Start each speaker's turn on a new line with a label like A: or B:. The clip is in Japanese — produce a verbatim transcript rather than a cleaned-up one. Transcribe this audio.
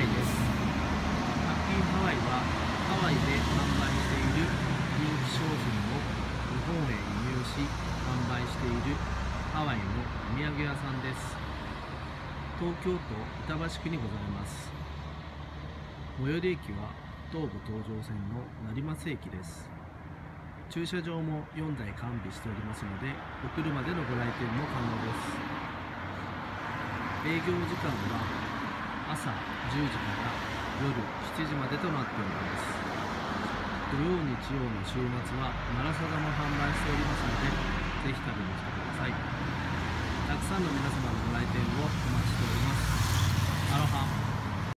A: イです。ハッピーハワイはハワイで販売している人気商品を日本へ輸入し販売しているハワイのお土産屋さんです。東京都板橋区にございます。最寄り駅は東武東上線の成増駅です。駐車場もよんだい完備しておりますので、お車でのご来店も可能です。営業時間は朝じゅうじから夜しちじまでとなっております。土曜日曜の週末はマラサダも販売しておりますので、ぜひ食べに来てください。たくさんの皆様のご来店をお待ちしております。アロハ。